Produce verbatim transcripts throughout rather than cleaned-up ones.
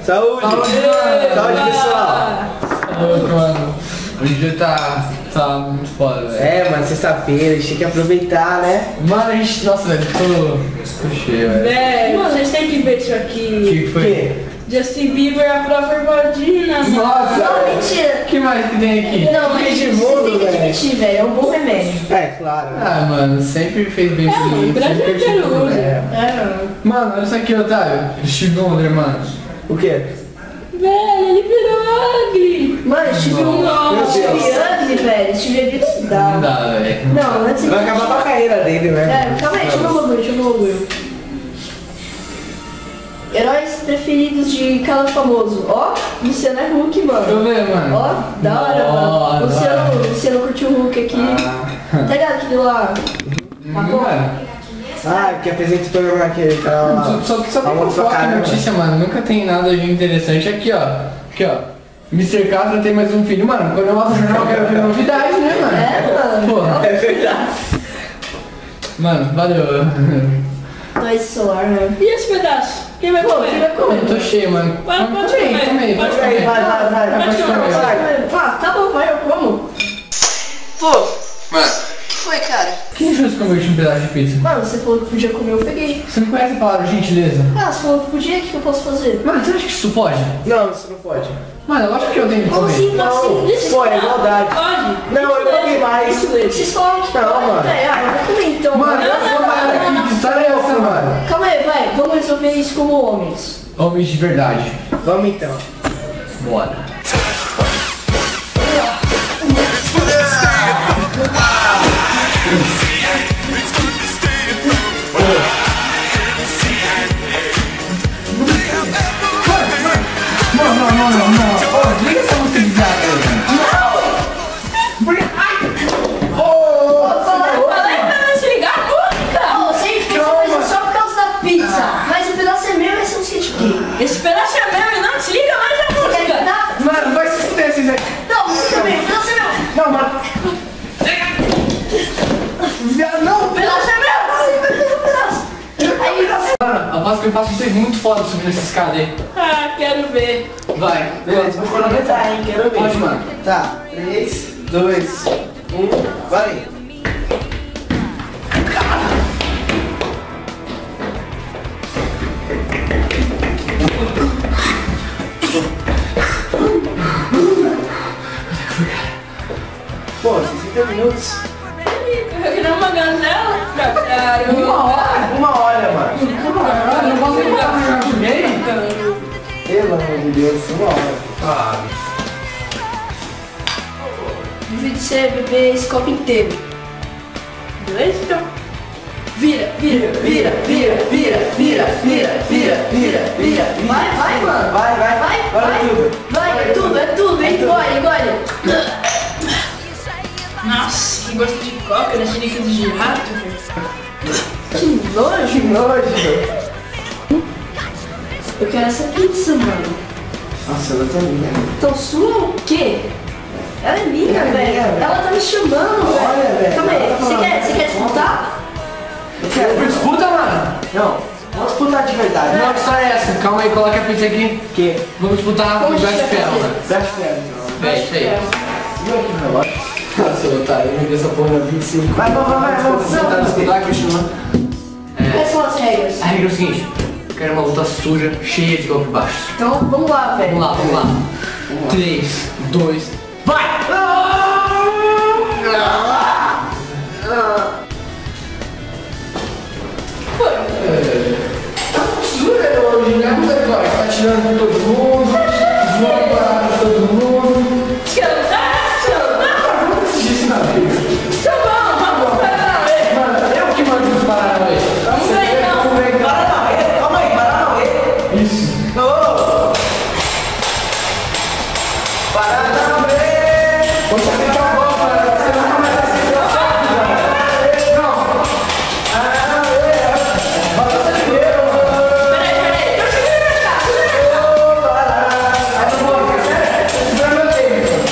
Saúde! Saúde, Saúde pessoal! Saúde, mano. O dia tá, tá muito foda, velho. É, mano, sexta-feira, a gente tem que aproveitar, né? Mano, a gente, nossa, velho, ficou, ficou cheio, velho. Velho, vocês têm que ver isso aqui. O que foi? Justin Bieber, a própria Valdina. Nossa! Não, mentira. O que mais que tem aqui? Não, mas de você mundo, tem que velho. admitir, velho. É um bom remédio. É, claro. Ah, mano, sempre fez bem É, pra mim. o Brasil sempre inteiro curtiu, usa. né? É, Mano, olha isso aqui, Otávio. Steve Wonder, mano. O quê? Velho, ele virou ugly. mano, Steve Não, Steve Deus. Ugly, velho. Steve Ugly não Não dá. dá, velho. Não, antes Vai acabar com a carreira dele, né? É, calma aí, deixa eu ver o bagulho, deixa eu ver o bagulho. Heróis preferidos de cada famoso. Ó, Luciano é Hulk, Deixa eu mano. ver, mano. Ó, da hora, Nossa. mano. Luciano, Luciano curtiu o Hulk aqui. Ah, Tá ligado aquele lá? Mano, ah, que apresenta o programa aquele cara lá. só, só, só tem Famoso pra fofoca e caramba. notícia, mano. Nunca tem nada de interessante. Aqui, ó. Aqui, ó. mister Castro tem mais um filho. Mano, quando eu mostro o jornal, eu quero ver novidade, né, mano? É, mano. Porra. É verdade. Mano, valeu. Dois solar, né? E esse pedaço? Quem vai Pô, comer? quem vai comer? Eu tô cheio, mano. Vai, pode Tomei, comer, tomei, pode pode Vai, comer. vai, vai, vai. Pode Pode comer. comer. Ah, tá bom, vai, eu como. Pô, Mano, o que foi, cara? quem achou esse convite um pedaço de pizza? Mano, você falou que podia comer, eu peguei. Você não conhece a palavra gentileza? Ah, você falou que podia, o que eu posso fazer? Mano, você acha que isso pode? Não, isso não pode. Mano, eu acho que eu tenho que Como comer. assim? Não, Como assim? pô, é igualdade. Pode? Não, eu paguei mais. Vocês falaram que Não, pode, mano. velho. Ah, eu vou comer então. Mano, eu Não, sou não, maior não, aqui. não, Que não. história é essa, mano? Calma aí, vai. Vamos resolver isso como homens. Homens de verdade. Vamos então. Bora. Não, não, não, não, não. Ô, desliga essa música de gato aí, mano. Falei pra não se ligar nunca. Ó, você fez coisa só por causa da pizza. Mas o pedaço é meu e você não sei de quê. Esse pedaço é meu e não desliga mais a Você quer música. dar? Mano, vai se fuder esses aí. Não, você também. O pedaço é meu. Não, mano. Viado, não. O pedaço é meu. O pedaço. Aí, Mano, aposto que eu faço um tempo muito foda subindo essa escada aí. Ah, quero ver. Vai. Beleza, vou cronometrar, hein? Quero ver. Pode, mano. Tá, três, dois, um, vai. Pô, sessenta minutos. Eu queria uma ganela. Cara, Uma hora? Uma hora, mano. Caralho, não posso nem jogar jogar videogame? Pelo amor de Deus, uma hora. Ah, devia de você beber esse copo inteiro. Beleza, então. Vira, vira, vira, vira, vira, vira, vira, vira, vira, vira. Vai, vai, mano. Vai, vai, Vai, vai vai. tudo. Vai, é tudo, é tudo. hein? Engole, engole. Nossa, que gosto de coca nesse líquido de rato, velho. Que nojo. Que nojo. Eu quero essa pizza, mano. Nossa, ela tá linda. Então sua o quê? Ela é minha, Ela é velho. minha, velho. Ela tá me chamando, velho. Olha, velho. Calma aí, Ela tá você falando. quer, você quer disputar? Eu quero. disputa, mano. Não, vamos disputar de verdade. Não, que história é essa? Calma aí, coloca a pizza aqui. Que? Vamos disputar Como o a gente Best vai Ferro, fazer? mano. Best friend, então. É isso aí. Viu aqui no relógio? Nossa, otário, eu vi essa porra na vinte e cinco. Vai, vai, vai, vai, vamos. Você tá disputar, continua. Quais são as regras? A regra é o seguinte, eu quero uma luta suja, cheia de golpe baixo. Então vamos lá, velho. Vamos lá, vamos lá. três, dois, vai! Tá suja hoje, né? Tá tirando com todo mundo, voando para todo mundo. Cantar, cantar. Vamos decidir isso na vida. Tá bom, vamos parar aí. Mano, eu que mando os Paranauê. Vamos ver, então. Paranauê, calma aí, Paranauê. Isso. Ô! Paranauê! Vou te aplicar um golpe, mano. Você não começa a se engraçar, Não. Bota essa primeiro, mano. Peraí, peraí. Eu cheguei pra cá, segura pra cá. Aí eu vou, quer sério? Segura meu tempo.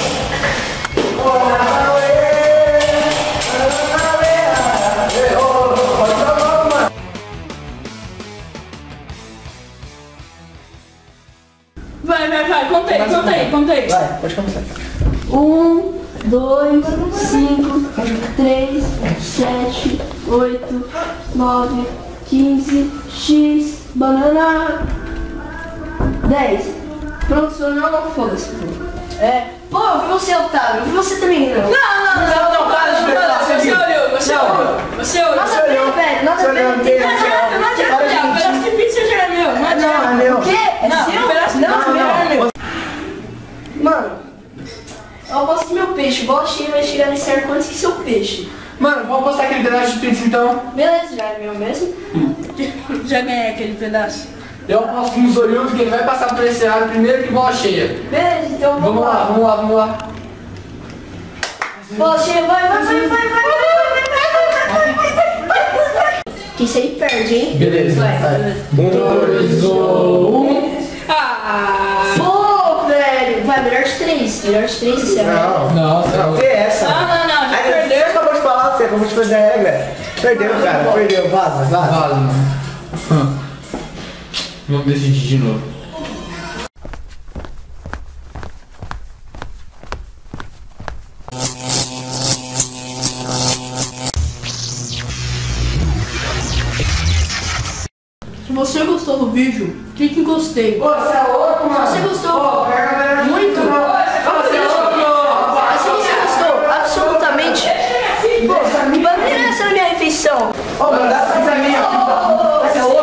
Pode dar um golpe, mano. Vai, vai, vai, conta aí, conta aí, conta aí. Vai, pode começar. Um, dois, cinco, três, sete, oito, nove, quinze, X, banana, dez. Pronto, senhor, não, não, foda-se. É. Pô, eu vi você, Otávio, eu vi você também, não. Não, não, não, não, para de pensar. Você olhou, você olhou, você olhou. Nada a ver, velho, nada a ver. Não adianta, não adianta, o pedaço de pizza já é meu, não adianta. Não, é meu. O quê? É Não, seu? o pedaço não, Não, não, é meu. Mano, eu aposto que meu peixe, bola cheia, vai chegar nesse arco antes que seu peixe. Mano, vamos postar aquele pedaço de pizza então. Beleza, já é meu mesmo? Já ganhei aquele pedaço. Eu aposto no Zoiudo que ele vai passar por esse lado primeiro que bola cheia. Beleza, então vamos, Vamos lá, vamos lá, vamos lá. Bola cheia, vai, vai, vai, vai, vai, vai, vai, vai, vai, vai. Que isso aí perde, hein? Beleza. Vai. Um, dois, um. Ah, Pô, velho. Vai, melhor de três. Melhor de três, isso é Não. Nossa, Não, tem essa. não, não, não, já Aí, perdeu. Você acabou de falar, você acabou de fazer a regra. Perdeu, cara, perdeu. Vaza, vaza. vaza, mano. Vamos decidir de novo. Se você gostou do vídeo, clique em gostei. Pô, você é louco, mano. Se você gostou muito, Muito. se você gostou absolutamente, pô, bandeira essa na minha refeição. Ô, mano, dá pra minha. Você é louco?